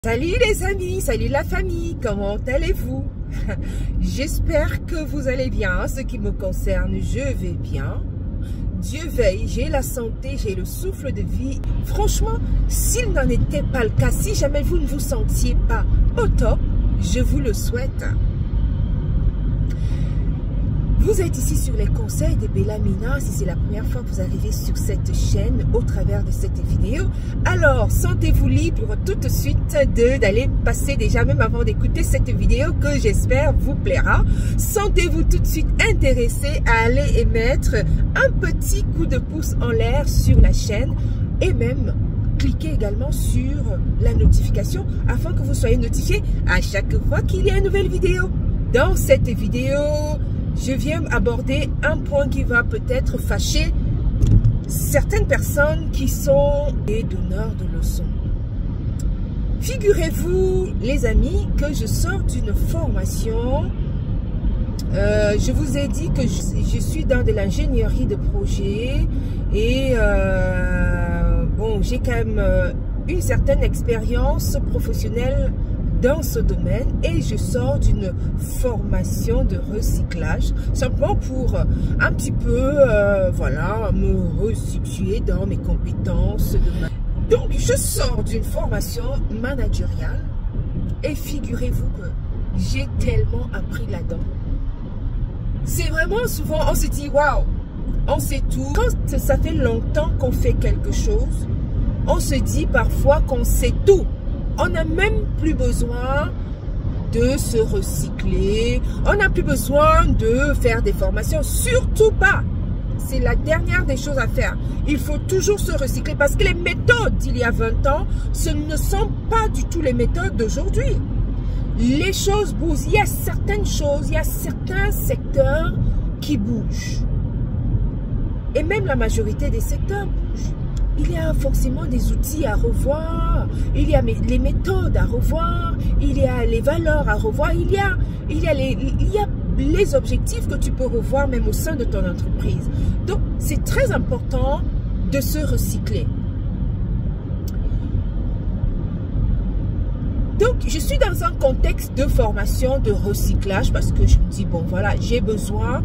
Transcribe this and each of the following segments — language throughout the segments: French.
Salut les amis, salut la famille, comment allez-vous? J'espère que vous allez bien. En ce qui me concerne, je vais bien. Dieu veille, j'ai la santé, j'ai le souffle de vie. Franchement, s'il n'en était pas le cas, si jamais vous ne vous sentiez pas au top, je vous le souhaite. Vous êtes ici sur les conseils de Bellamina. Si c'est la première fois que vous arrivez sur cette chaîne au travers de cette vidéo, alors sentez-vous libre tout de suite d'aller passer déjà, même avant d'écouter cette vidéo que j'espère vous plaira. Sentez-vous tout de suite intéressé à aller émettre un petit coup de pouce en l'air sur la chaîne et même cliquez également sur la notification afin que vous soyez notifié à chaque fois qu'il y a une nouvelle vidéo. Dans cette vidéo, je viens aborder un point qui va peut-être fâcher certaines personnes qui sont des donneurs de leçons. Figurez-vous, les amis, que je sors d'une formation. Je vous ai dit que je suis dans de l'ingénierie de projet et bon, j'ai quand même une certaine expérience professionnelle dans ce domaine et je sors d'une formation de recyclage simplement pour un petit peu voilà, me resituer dans mes compétences. Donc je sors d'une formation managériale et figurez-vous que j'ai tellement appris là-dedans. C'est vraiment souvent on se dit waouh, on sait tout. Quand ça fait longtemps qu'on fait quelque chose, on se dit parfois qu'on sait tout. On n'a même plus besoin de se recycler. On n'a plus besoin de faire des formations. Surtout pas. C'est la dernière des choses à faire. Il faut toujours se recycler parce que les méthodes d'il y a 20 ans, ce ne sont pas du tout les méthodes d'aujourd'hui. Les choses bougent. Il y a certaines choses, il y a certains secteurs qui bougent. Et même la majorité des secteurs bougent. Il y a forcément des outils à revoir, il y a les méthodes à revoir, il y a les valeurs à revoir, il y a les objectifs que tu peux revoir même au sein de ton entreprise. Donc, c'est très important de se recycler. Donc, je suis dans un contexte de formation, de recyclage parce que je me dis, bon, voilà, j'ai besoin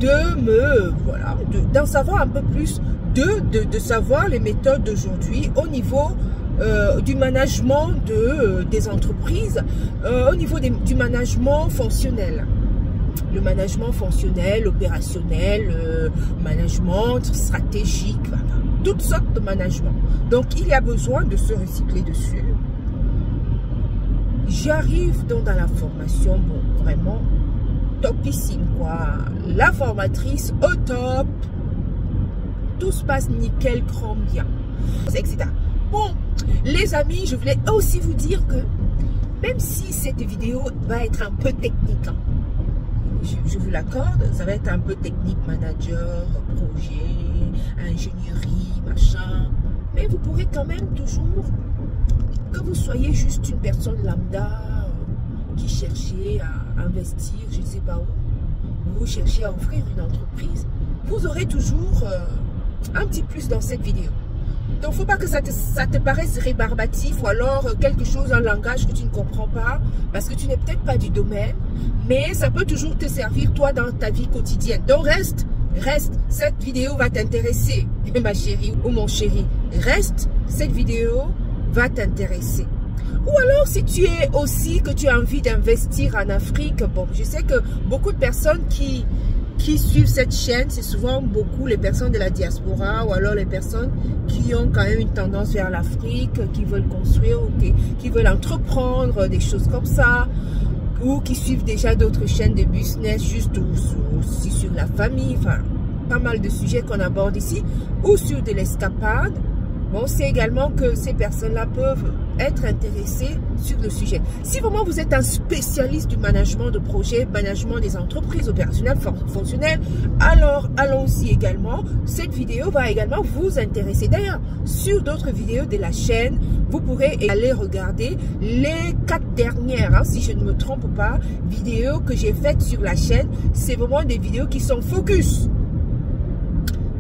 d'en savoir un peu plus, de savoir les méthodes d'aujourd'hui au niveau du management des entreprises, au niveau du management fonctionnel. Le management fonctionnel, opérationnel, management stratégique, voilà, toutes sortes de management. Donc, il y a besoin de se recycler dessus. J'arrive donc dans la formation, bon, vraiment topissime, quoi. La formatrice au top. Tout se passe nickel, chrome, bien, etc. Bon, les amis, je voulais aussi vous dire que même si cette vidéo va être un peu technique, hein, je vous l'accorde, ça va être un peu technique, manager, projet, ingénierie, machin, mais vous pourrez quand même toujours, que vous soyez juste une personne lambda qui cherchez à investir, je ne sais pas où, vous cherchez à offrir une entreprise, vous aurez toujours un petit plus dans cette vidéo. Donc, il ne faut pas que ça te paraisse rébarbatif ou alors quelque chose, un langage que tu ne comprends pas parce que tu n'es peut-être pas du domaine, mais ça peut toujours te servir toi dans ta vie quotidienne. Donc, reste, cette vidéo va t'intéresser, ma chérie ou mon chéri. Reste, cette vidéo va t'intéresser. Ou alors, si tu es aussi, que tu as envie d'investir en Afrique, bon, je sais que beaucoup de personnes qui suivent cette chaîne, c'est souvent beaucoup les personnes de la diaspora ou alors les personnes qui ont quand même une tendance vers l'Afrique, qui veulent construire ou qui veulent entreprendre des choses comme ça, ou qui suivent déjà d'autres chaînes de business, juste aussi sur la famille, enfin, pas mal de sujets qu'on aborde ici, ou sur de l'escapade. Bon, c'est également que ces personnes-là peuvent être intéressées sur le sujet. Si vraiment vous êtes un spécialiste du management de projet, management des entreprises opérationnelles, fonctionnelles, alors allons-y également. Cette vidéo va également vous intéresser. D'ailleurs, sur d'autres vidéos de la chaîne, vous pourrez aller regarder les 4 dernières, hein, si je ne me trompe pas, vidéos que j'ai faites sur la chaîne. C'est vraiment des vidéos qui sont focus.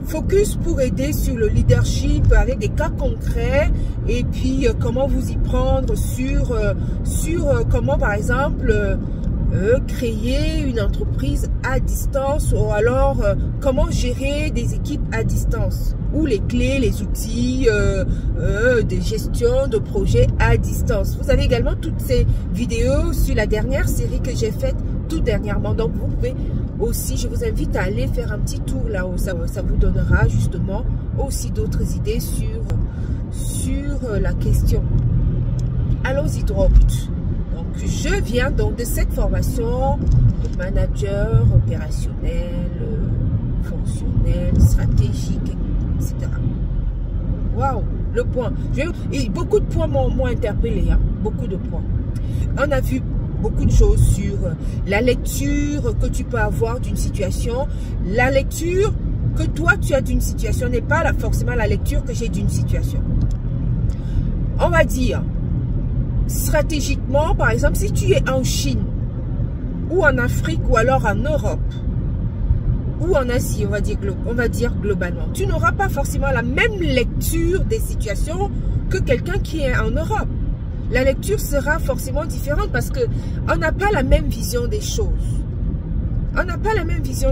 focus pour aider sur le leadership avec des cas concrets et puis comment vous y prendre sur comment par exemple créer une entreprise à distance ou alors comment gérer des équipes à distance ou les clés, les outils de gestion de projets à distance. Vous avez également toutes ces vidéos sur la dernière série que j'ai faite tout dernièrement. Donc vous pouvez aussi, je vous invite à aller faire un petit tour là où ça vous donnera justement aussi d'autres idées sur la question. Allons-y droit au but. Donc je viens donc de cette formation de manager opérationnel, fonctionnel, stratégique, etc. Waouh, le point. Et beaucoup de points m'ont interpellé, hein, beaucoup de points. On a vu beaucoup de choses sur la lecture que tu peux avoir d'une situation. La lecture que toi tu as d'une situation n'est pas forcément la lecture que j'ai d'une situation. On va dire, stratégiquement, par exemple, si tu es en Chine, ou en Afrique, ou alors en Europe, ou en Asie, on va dire globalement, tu n'auras pas forcément la même lecture des situations que quelqu'un qui est en Europe. La lecture sera forcément différente parce que on n'a pas la même vision des choses. On n'a pas la même vision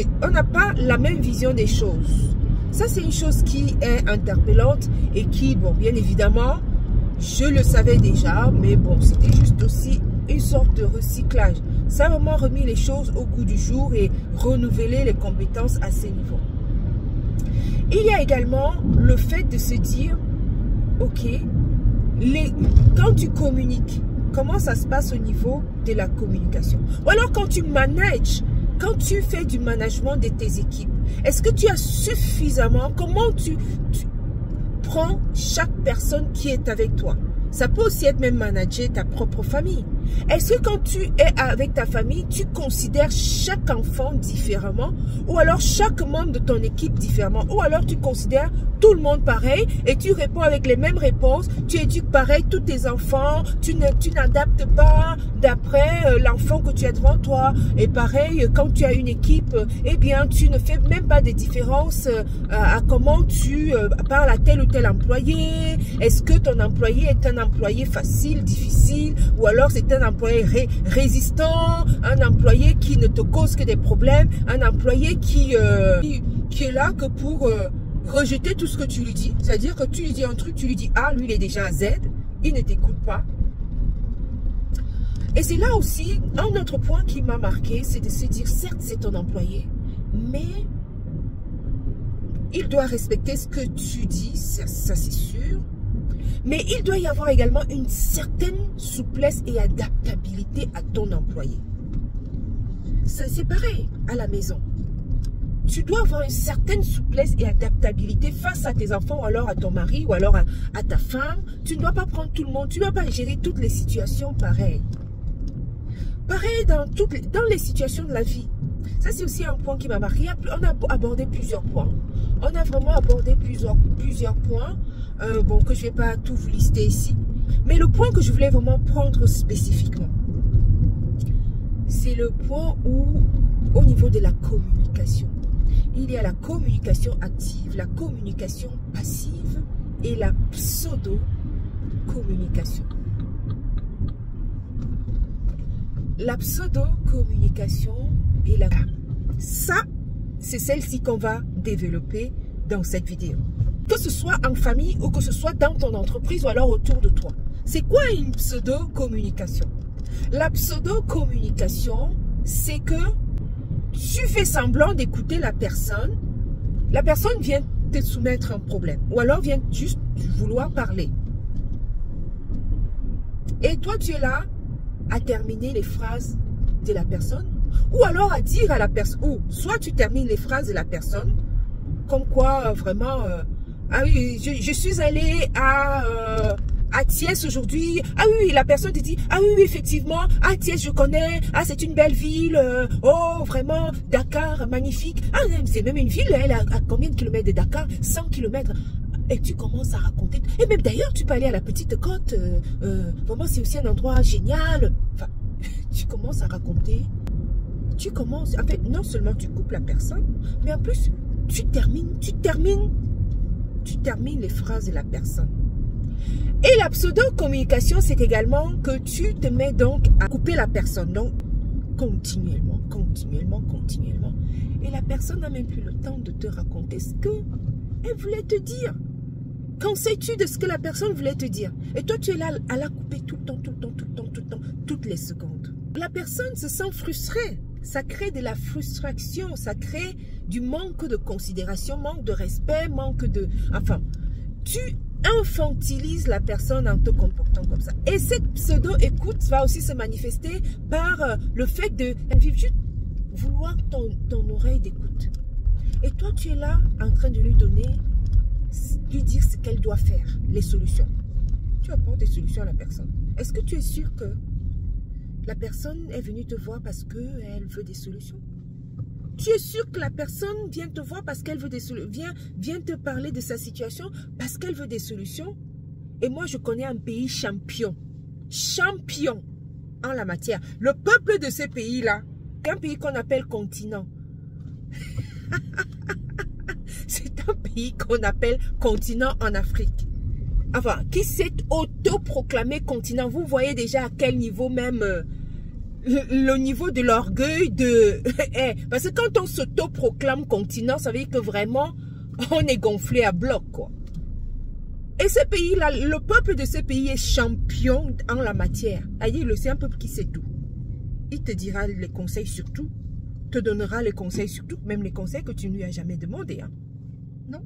des choses. Ça, c'est une chose qui est interpellante et qui, bon, bien évidemment, je le savais déjà, mais bon, c'était juste aussi une sorte de recyclage. Ça a vraiment remis les choses au goût du jour et renouvelé les compétences à ces niveaux. Il y a également le fait de se dire, ok, quand tu communiques, comment ça se passe au niveau de la communication? Ou alors quand tu manages, quand tu fais du management de tes équipes, est-ce que tu as suffisamment, comment tu prends chaque personne qui est avec toi? Ça peut aussi être même manager ta propre famille. Est-ce que quand tu es avec ta famille, tu considères chaque enfant différemment? Ou alors chaque membre de ton équipe différemment? Ou alors tu considères tout le monde pareil et tu réponds avec les mêmes réponses? Tu éduques pareil tous tes enfants? Tu n'adaptes pas d'après l'enfant que tu as devant toi? Et pareil, quand tu as une équipe, eh bien tu ne fais même pas de différence à comment tu parles à tel ou tel employé. Est-ce que ton employé est un employé facile, difficile, ou alors c'est un employé résistant, un employé qui ne te cause que des problèmes, un employé qui est là que pour rejeter tout ce que tu lui dis. C'est-à-dire que tu lui dis un truc, tu lui dis A, lui il est déjà à Z, il ne t'écoute pas. Et c'est là aussi un autre point qui m'a marqué, c'est de se dire, certes c'est ton employé, mais il doit respecter ce que tu dis, ça c'est sûr. Mais il doit y avoir également une certaine souplesse et adaptabilité à ton employé. C'est pareil à la maison. Tu dois avoir une certaine souplesse et adaptabilité face à tes enfants ou alors à ton mari ou alors à ta femme. Tu ne dois pas prendre tout le monde, tu ne dois pas gérer toutes les situations pareilles. Pareil dans les situations de la vie. Ça, c'est aussi un point qui m'a marqué. On a abordé plusieurs points. On a vraiment abordé plusieurs points. Bon, que je ne vais pas tout vous lister ici. Mais le point que je voulais vraiment prendre spécifiquement, c'est le point où, au niveau de la communication, il y a la communication active, la communication passive et la pseudo-communication. La pseudo-communication et la... Ça, c'est celle-ci qu'on va développer dans cette vidéo. Que ce soit en famille ou que ce soit dans ton entreprise ou alors autour de toi. C'est quoi une pseudo-communication? La pseudo-communication, c'est que tu fais semblant d'écouter la personne vient te soumettre un problème ou alors vient juste vouloir parler. Et toi, tu es là à terminer les phrases de la personne ou alors à dire à la personne, ou soit tu termines les phrases de la personne comme quoi vraiment... ah oui, je suis allée à Thiès aujourd'hui. Ah oui, la personne te dit, ah oui, effectivement, ah Thiès, je connais. Ah, c'est une belle ville. Oh, vraiment, Dakar, magnifique. Ah, c'est même une ville, elle a combien de kilomètres de Dakar? 100 kilomètres. Et tu commences à raconter. Et même d'ailleurs, tu peux aller à la Petite Côte. Vraiment, c'est aussi un endroit génial. Enfin, tu commences à raconter. Tu commences, en fait, non seulement tu coupes la personne, mais en plus, tu termines les phrases de la personne. Et la pseudo-communication, c'est également que tu te mets donc à couper la personne. Donc, continuellement. Et la personne n'a même plus le temps de te raconter ce qu'elle voulait te dire. Qu'en sais-tu de ce que la personne voulait te dire? Et toi, tu es là à la couper tout le temps, toutes les secondes. La personne se sent frustrée. Ça crée de la frustration, ça crée du manque de considération, manque de respect, manque de... Enfin, tu infantilises la personne en te comportant comme ça. Et cette pseudo-écoute va aussi se manifester par le fait de juste vouloir ton oreille d'écoute. Et toi, tu es là en train de lui dire ce qu'elle doit faire, les solutions. Tu apportes des solutions à la personne. Est-ce que tu es sûr que la personne est venue te voir parce qu'elle veut des solutions? Tu es sûr que la personne vient te voir parce qu'elle veut des solutions, vient te parler de sa situation parce qu'elle veut des solutions? Et moi, je connais un pays champion en la matière. Le peuple de ce pays-là, un pays qu'on appelle continent. C'est un pays qu'on appelle continent en Afrique. Enfin, qui s'est autoproclamé continent. Vous voyez déjà à quel niveau même... le niveau de l'orgueil de... parce que quand on s'autoproclame continent, ça veut dire que vraiment, on est gonflé à bloc, quoi. Et ce pays-là, le peuple de ce pays est champion en la matière. C'est un peuple qui sait tout. Il te dira les conseils sur tout, te donnera les conseils sur tout, même les conseils que tu ne lui as jamais demandé. Hein. Non.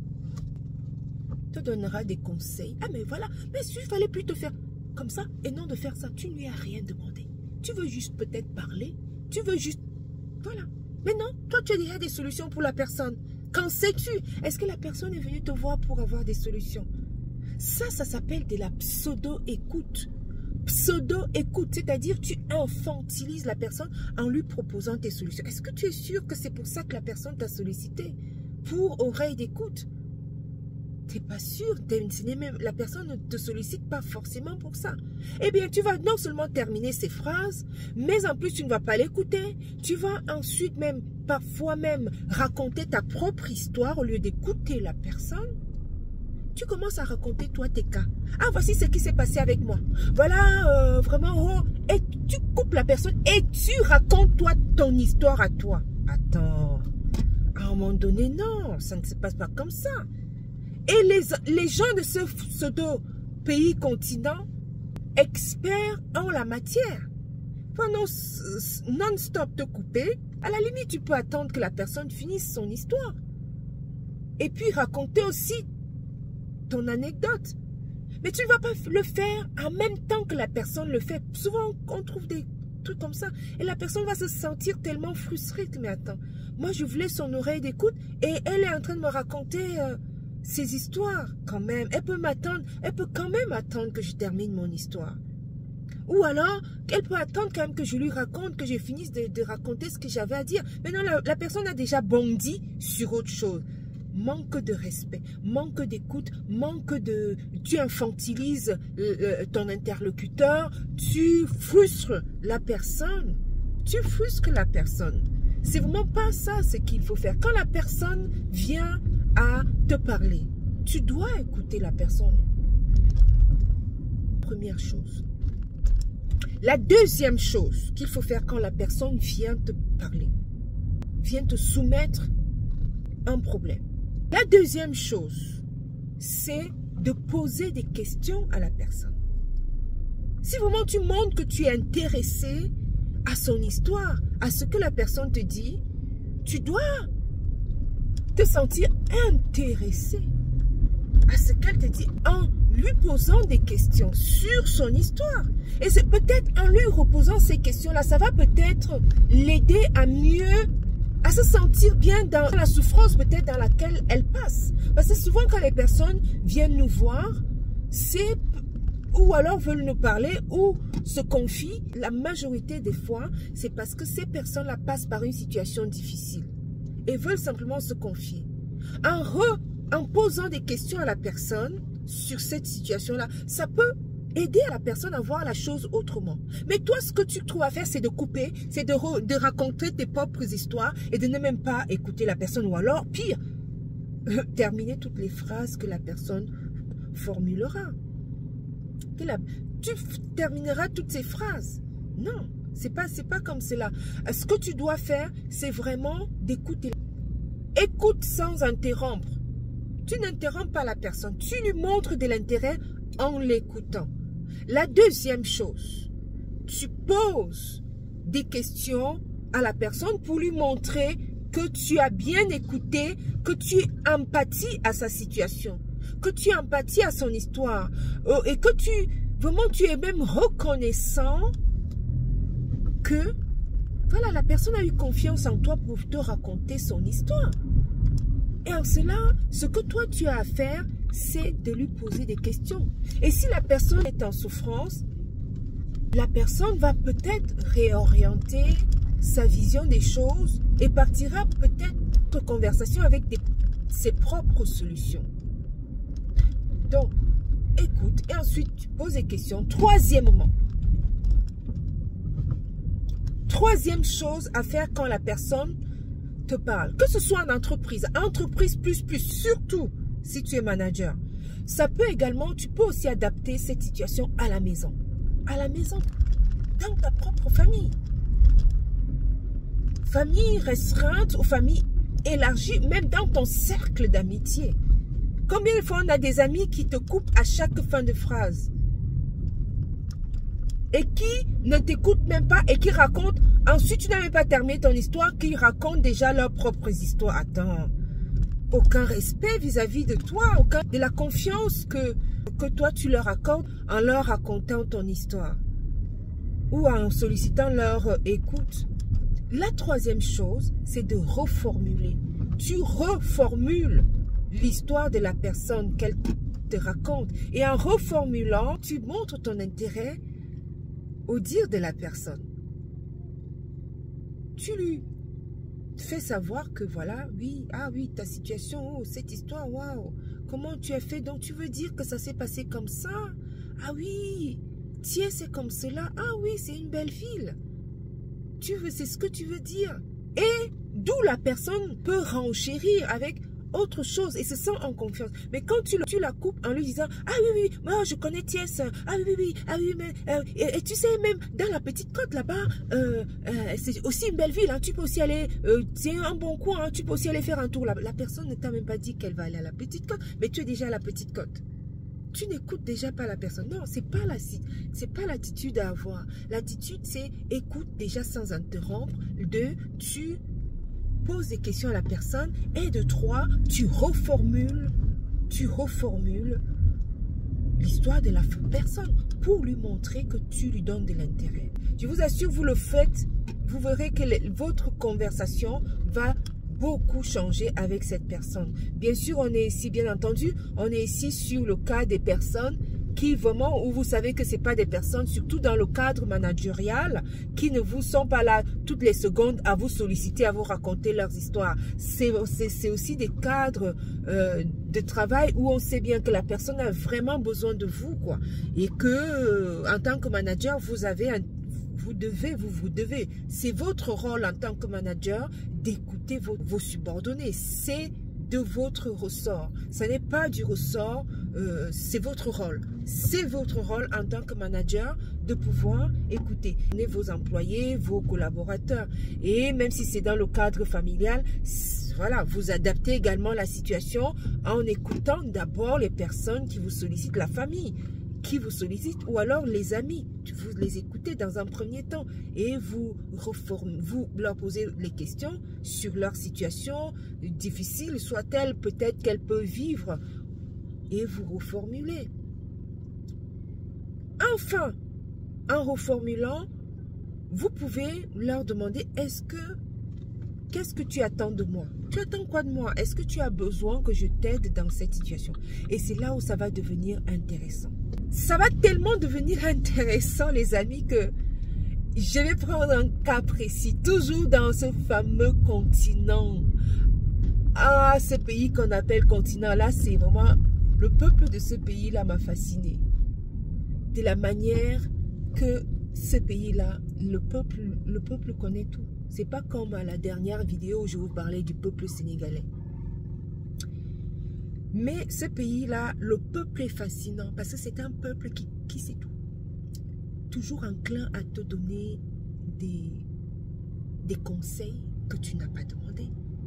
Te donnera des conseils. Ah mais voilà, mais il fallait plus te faire comme ça et non de faire ça. Tu ne lui as rien demandé. Tu veux juste peut-être parler. Tu veux juste... Voilà. Mais non, toi tu as déjà des solutions pour la personne. Qu'en sais-tu? Est-ce que la personne est venue te voir pour avoir des solutions? Ça s'appelle de la pseudo-écoute. Pseudo-écoute, c'est-à-dire tu infantilises la personne en lui proposant tes solutions. Est-ce que tu es sûr que c'est pour ça que la personne t'a sollicité? Pour oreille d'écoute? Tu n'es pas sûr, la personne ne te sollicite pas forcément pour ça. Eh bien, tu vas non seulement terminer ses phrases, mais en plus, tu ne vas pas l'écouter. Tu vas ensuite même, parfois même, raconter ta propre histoire au lieu d'écouter la personne. Tu commences à raconter toi tes cas. Ah, voici ce qui s'est passé avec moi. Voilà, vraiment, et tu coupes la personne et tu racontes toi ton histoire à toi. Attends, à un moment donné, non, ça ne se passe pas comme ça. Et les gens de ce pseudo-pays continent, experts en la matière, pendant non-stop te couper, à la limite, tu peux attendre que la personne finisse son histoire. Et puis raconter aussi ton anecdote. Mais tu ne vas pas le faire en même temps que la personne le fait. Souvent, on trouve des trucs comme ça. Et la personne va se sentir tellement frustrée. Mais attends, moi, je voulais son oreille d'écoute et elle est en train de me raconter ses histoires quand même. Elle peut quand même attendre que je termine mon histoire. Ou alors, elle peut attendre quand même que je lui raconte, que je finisse de raconter ce que j'avais à dire. Maintenant, la personne a déjà bondi sur autre chose. Manque de respect, manque d'écoute, tu infantilises ton interlocuteur, tu frustres la personne. C'est vraiment pas ça ce qu'il faut faire. Quand la personne vient à te parler, tu dois écouter la personne. Première chose. La deuxième chose qu'il faut faire quand la personne vient te parler, vient te soumettre un problème. La deuxième chose, c'est de poser des questions à la personne. Si vraiment tu montres que tu es intéressé à son histoire, à ce que la personne te dit, tu dois te sentir intéressé à ce qu'elle te dit en lui posant des questions sur son histoire. Et c'est peut-être en lui reposant ces questions-là, ça va peut-être l'aider à mieux... à se sentir bien dans la souffrance peut-être dans laquelle elle passe. Parce que souvent quand les personnes viennent nous voir, c'est ou alors veulent nous parler ou se confient, la majorité des fois, c'est parce que ces personnes-là passent par une situation difficile et veulent simplement se confier. En posant des questions à la personne sur cette situation-là, ça peut aider à la personne à voir la chose autrement. Mais toi, ce que tu trouves à faire, c'est de couper, c'est de raconter tes propres histoires et de ne même pas écouter la personne. Ou alors, pire, terminer toutes les phrases que la personne formulera. Tu termineras toutes ces phrases. Non, c'est pas comme cela. Ce que tu dois faire, c'est vraiment d'écouter. Écoute sans interrompre. Tu n'interromps pas la personne. Tu lui montres de l'intérêt en l'écoutant. La deuxième chose, tu poses des questions à la personne pour lui montrer que tu as bien écouté, que tu empathies à sa situation, que tu empathies à son histoire et que tu es même reconnaissant que voilà, la personne a eu confiance en toi pour te raconter son histoire. Et en cela, ce que toi tu as à faire, c'est de lui poser des questions. Et si la personne est en souffrance, la personne va peut-être réorienter sa vision des choses et partira peut-être de conversation avec ses propres solutions. Donc, écoute et ensuite tu poses des questions. Troisième chose à faire quand la personne te parle, que ce soit en entreprise plus, surtout si tu es manager. Ça peut également, tu peux aussi adapter cette situation à la maison. À la maison, dans ta propre famille. Famille restreinte ou famille élargie, même dans ton cercle d'amitié. Combien de fois on a des amis qui te coupent à chaque fin de phrase et qui ne t'écoutent même pas et qui racontent, ensuite tu n'as même pas terminé ton histoire, qui racontent déjà leurs propres histoires. Attends, aucun respect vis-à-vis de toi, aucun de la confiance que toi tu leur accordes en leur racontant ton histoire ou en sollicitant leur écoute. La troisième chose, c'est de reformuler. Tu reformules l'histoire de la personne qu'elle te raconte. Et en reformulant, tu montres ton intérêt au dire de la personne. Tu lui fais savoir que voilà, oui, ah oui, ta situation, oh, cette histoire, waouh, comment tu as fait, donc tu veux dire que ça s'est passé comme ça? Ah oui, tiens, c'est comme cela, ah oui, c'est une belle ville. C'est ce que tu veux dire. Et d'où la personne peut renchérir avec autre chose et se sent en confiance. Mais quand tu la coupes en lui disant « Ah oui, oui, moi je connais Thiès. Ah oui, oui, ah oui, mais... et tu sais, même dans la petite côte là-bas, c'est aussi une belle ville. Hein, tu peux aussi aller... c'est un bon coin. Hein, tu peux aussi aller faire un tour là. La personne ne t'a même pas dit qu'elle va aller à la petite côte, mais tu es déjà à la petite côte. Tu n'écoutes déjà pas la personne. Non, c'est pas l'attitude à avoir. L'attitude, c'est écoute déjà sans interrompre. 2, tu poses des questions à la personne. Et de 3, tu reformules l'histoire de la personne pour lui montrer que tu lui donnes de l'intérêt. Je vous assure, vous le faites, vous verrez que votre conversation va beaucoup changer avec cette personne. Bien sûr, on est ici, bien entendu, on est ici sur le cas des personnes qui vraiment, où vous savez que ce n'est pas des personnes, surtout dans le cadre managérial, qui ne vous sont pas là toutes les secondes à vous solliciter, à vous raconter leurs histoires. C'est aussi des cadres de travail où on sait bien que la personne a vraiment besoin de vous, quoi. Et que, en tant que manager, vous devez, c'est votre rôle en tant que manager d'écouter vos subordonnés. C'est de votre ressort. Ce n'est pas du ressort, c'est votre rôle. C'est votre rôle en tant que manager de pouvoir écouter vos employés, vos collaborateurs. Et même si c'est dans le cadre familial, voilà, vous adaptez également la situation en écoutant d'abord les personnes qui vous sollicitent, la famille qui vous sollicitent, ou alors les amis. Vous les écoutez dans un premier temps et vous leur posez les questions sur leur situation, difficile soit-elle, peut-être qu'elle peut vivre, et vous reformulez. Enfin, en reformulant, vous pouvez leur demander, qu'est-ce que tu attends de moi? Tu attends quoi de moi? Est-ce que tu as besoin que je t'aide dans cette situation? Et c'est là où ça va devenir intéressant. Ça va tellement devenir intéressant, les amis, que je vais prendre un cas précis, toujours dans ce fameux continent. Ah, ce pays qu'on appelle continent, là, c'est vraiment... Le peuple de ce pays-là m'a fasciné. De la manière que ce pays-là, le peuple connaît tout. C'est pas comme à la dernière vidéo où je vous parlais du peuple sénégalais. Mais ce pays-là, le peuple est fascinant parce que c'est un peuple qui sait tout. Toujours enclin à te donner des conseils que tu n'as pas demandé.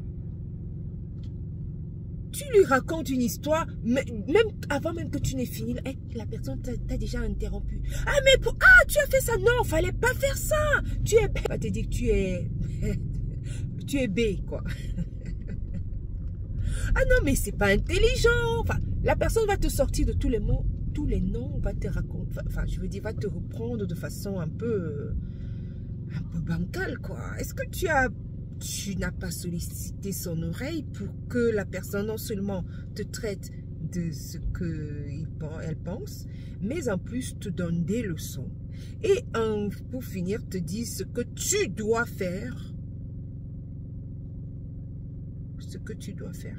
Tu lui racontes une histoire, même avant même que tu n'aies fini, la personne t'a déjà interrompu. Ah, mais tu as fait ça. Non, il ne fallait pas faire ça. Tu es bête. Elle va te dire que tu es... tu es bête, quoi. Ah non, mais c'est pas intelligent. Enfin, la personne va te sortir de tous les mots, tous les noms, va te raconter, enfin, je veux dire, va te reprendre de façon un peu bancale, quoi. Est-ce que tu n'as pas sollicité son oreille pour que la personne non seulement te traite de ce qu'elle pense, mais en plus te donne des leçons. Et pour finir, te dit ce que tu dois faire. Ce que tu dois faire.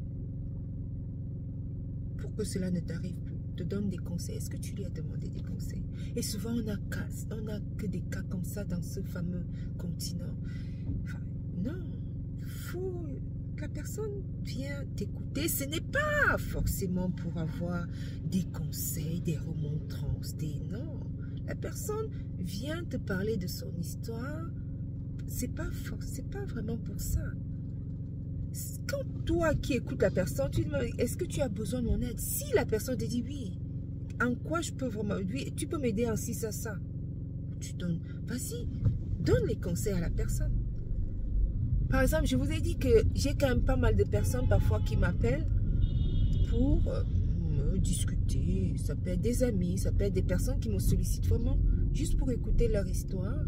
Pour que cela ne t'arrive plus. Te donne des conseils. Est-ce que tu lui as demandé des conseils? Et souvent, on n'a que des cas comme ça dans ce fameux continent. Enfin, non, il faut que la personne vienne t'écouter. Ce n'est pas forcément pour avoir des conseils, des remontrances, non. La personne vient te parler de son histoire. C'est pas vraiment pour ça. Quand toi qui écoutes la personne, tu te demandes, est-ce que tu as besoin de mon aide? Si la personne te dit oui, en quoi je peux vraiment, oui, tu peux m'aider en ci, ça. Tu donnes, vas-y, donne les conseils à la personne. Par exemple, je vous ai dit que j'ai quand même pas mal de personnes parfois qui m'appellent pour me discuter. Ça peut être des amis, ça peut être des personnes qui me sollicitent vraiment juste pour écouter leur histoire.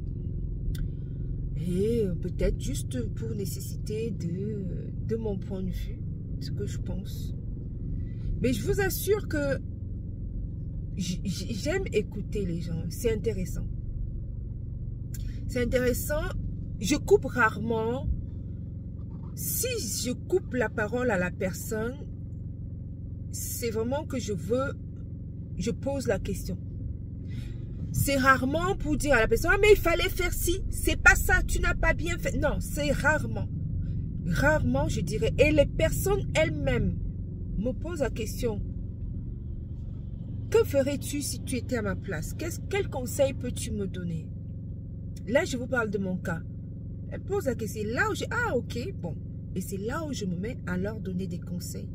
Et peut-être juste pour nécessiter de mon point de vue, ce que je pense. Mais je vous assure que j'aime écouter les gens. C'est intéressant. C'est intéressant. Je coupe rarement. Si je coupe la parole à la personne, c'est vraiment que je pose la question. C'est rarement pour dire à la personne, ah, mais il fallait faire ci, c'est pas ça, tu n'as pas bien fait. Non, c'est rarement. Rarement, je dirais. Et les personnes elles-mêmes me posent la question, que ferais-tu si tu étais à ma place? Quel conseil peux-tu me donner? Là, je vous parle de mon cas. Elle pose la question, là où ah, ok, bon. Et c'est là où je me mets à leur donner des conseils.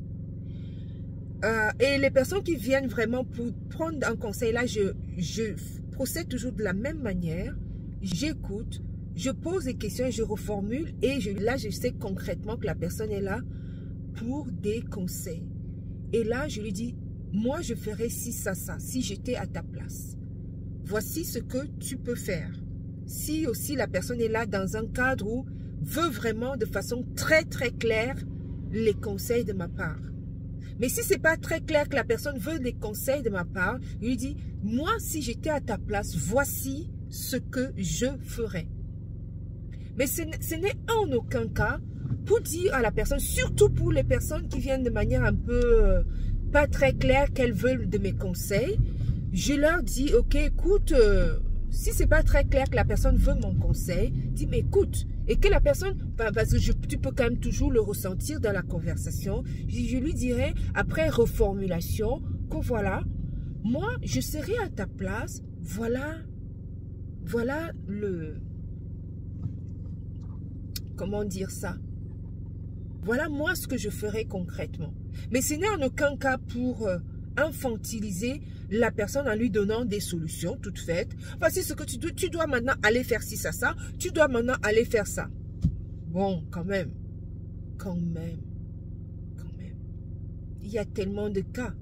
Et les personnes qui viennent vraiment pour prendre un conseil, là, je procède toujours de la même manière. J'écoute, je pose des questions, je reformule et là, je sais concrètement que la personne est là pour des conseils. Et là, je lui dis, moi, je ferais ci, ça, si j'étais à ta place. Voici ce que tu peux faire. Si aussi la personne est là dans un cadre où veut vraiment de façon très, très claire les conseils de ma part. Mais si ce n'est pas très clair que la personne veut des conseils de ma part, je lui dis, moi, si j'étais à ta place, voici ce que je ferais. Mais ce n'est en aucun cas pour dire à la personne, surtout pour les personnes qui viennent de manière un peu pas très claire qu'elles veulent de mes conseils, je leur dis, ok, écoute, si ce n'est pas très clair que la personne veut mon conseil, dis, mais écoute, et que la personne, parce que tu peux quand même toujours le ressentir dans la conversation, je lui dirais, après reformulation, que voilà, moi, je serai à ta place, voilà comment dire ça? Voilà moi ce que je ferai concrètement. Mais ce n'est en aucun cas pour infantiliser la personne en lui donnant des solutions toutes faites. Voici ce que tu dois maintenant aller faire ci, ça. Tu dois maintenant aller faire ça. Bon, quand même. Il y a tellement de cas.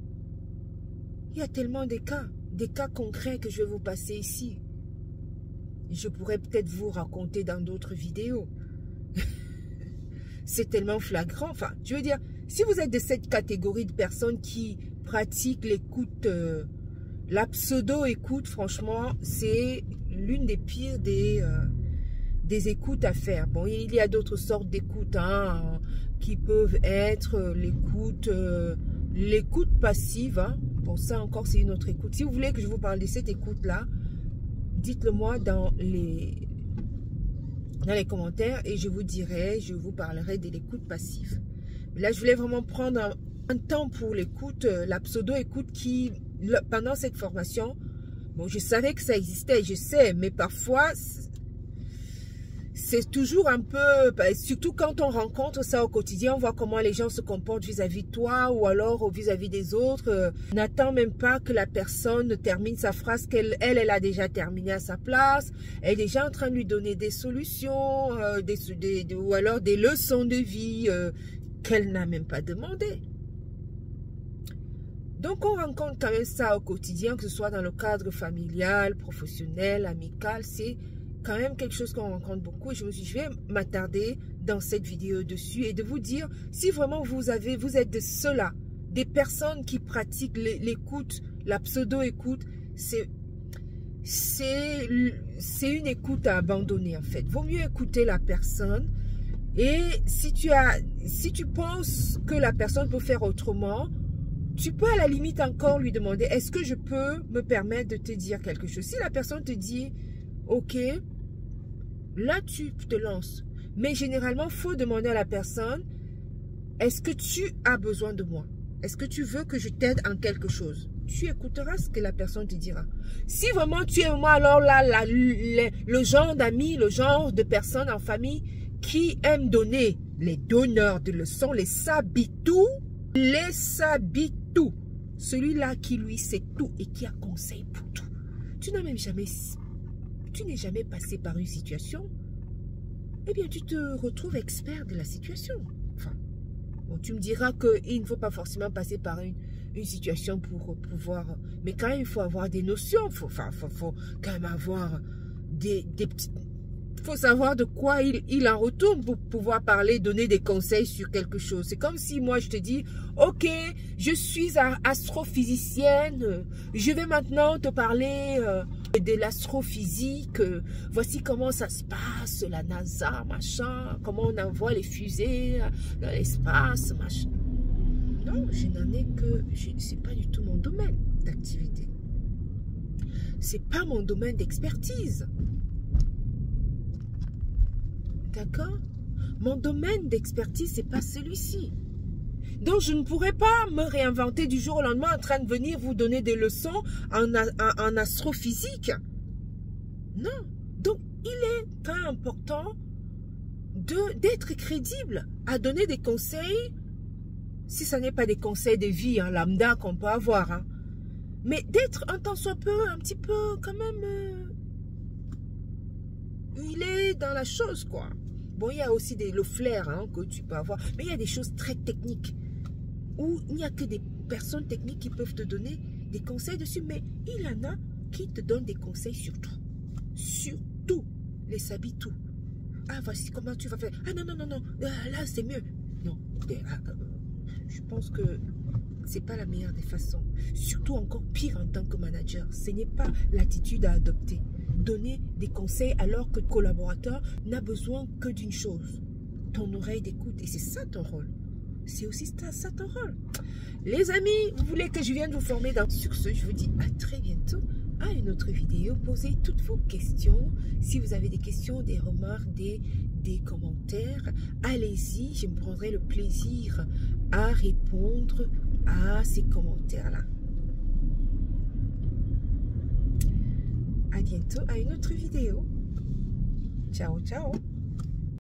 Des cas concrets que je vais vous passer ici. Je pourrais peut-être vous raconter dans d'autres vidéos. C'est tellement flagrant. Enfin, je veux dire, si vous êtes de cette catégorie de personnes qui pratiquent l'écoute, la pseudo-écoute, franchement, c'est l'une des pires des écoutes à faire. Bon, il y a d'autres sortes d'écoutes hein, qui peuvent être l'écoute passive. Hein. Bon, ça encore, c'est une autre écoute. Si vous voulez que je vous parle de cette écoute-là, dites-le moi dans les commentaires et je vous dirai, je vous parlerai de l'écoute passive. Là, je voulais vraiment prendre un temps pour l'écoute, la pseudo-écoute qui, pendant cette formation, bon, je savais que ça existait, je sais, mais parfois, c'est toujours un peu, surtout quand on rencontre ça au quotidien, on voit comment les gens se comportent vis-à-vis de toi ou alors vis-à-vis des autres. N'attends même pas que la personne termine sa phrase qu'elle a déjà terminé à sa place. Elle est déjà en train de lui donner des solutions ou alors des leçons de vie qu'elle n'a même pas demandé. Donc, on rencontre quand même ça au quotidien, que ce soit dans le cadre familial, professionnel, amical. C'est quand même quelque chose qu'on rencontre beaucoup. Et je me suis dit, je vais m'attarder dans cette vidéo dessus et de vous dire, si vraiment vous êtes de ceux-là, des personnes qui pratiquent l'écoute, la pseudo-écoute, c'est une écoute à abandonner en fait. Vaut mieux écouter la personne. Et si tu penses que la personne peut faire autrement, tu peux à la limite encore lui demander, est-ce que je peux me permettre de te dire quelque chose? Si la personne te dit, ok, là tu te lances. Mais généralement, il faut demander à la personne, est-ce que tu as besoin de moi? Est-ce que tu veux que je t'aide en quelque chose? Tu écouteras ce que la personne te dira. Si vraiment tu es moi, alors là, le genre d'amis, le genre de personnes en famille qui aiment donner, les donneurs de leçons, les sabitou, celui-là qui lui sait tout et qui a conseil pour tout. Tu n'es jamais passé par une situation, eh bien tu te retrouves expert de la situation. Enfin, bon, tu me diras qu'il ne faut pas forcément passer par une situation pour pouvoir, mais quand même il faut avoir des notions, faut quand même avoir des petites. Il faut savoir de quoi il en retourne pour pouvoir parler, donner des conseils sur quelque chose. C'est comme si moi je te dis, ok, je suis astrophysicienne, je vais maintenant te parler de l'astrophysique, voici comment ça se passe, la NASA, machin, comment on envoie les fusées dans l'espace, machin. Non, je n'en ai que, c'est pas du tout mon domaine d'activité. C'est pas mon domaine d'expertise. D'accord? Mon domaine d'expertise, c'est pas celui-ci. Donc, je ne pourrais pas me réinventer du jour au lendemain en train de venir vous donner des leçons en astrophysique. Non. Donc, il est quand même important d'être crédible à donner des conseils, si ce n'est pas des conseils de vie, hein, lambda qu'on peut avoir, hein, mais d'être un tant soit peu, un petit peu quand même... il est dans la chose, quoi. Bon, il y a aussi le flair hein, que tu peux avoir. Mais il y a des choses très techniques où il n'y a que des personnes techniques qui peuvent te donner des conseils dessus. Mais il y en a qui te donnent des conseils sur tout. Sur tout. Les sabitou. Ah, voici comment tu vas faire. Ah non, là, c'est mieux. Non. Je pense que c'est pas la meilleure des façons. Surtout encore pire en tant que manager. Ce n'est pas l'attitude à adopter. Donner des conseils alors que le collaborateur n'a besoin que d'une chose, ton oreille d'écoute. Et c'est ça ton rôle. C'est aussi ça ton rôle. Les amis, vous voulez que je vienne vous former dans... Sur ce, je vous dis à très bientôt à une autre vidéo. Posez toutes vos questions. Si vous avez des questions, des remarques, des commentaires, allez-y. Je me prendrai le plaisir à répondre à ces commentaires-là. À bientôt à une autre vidéo. Ciao, ciao.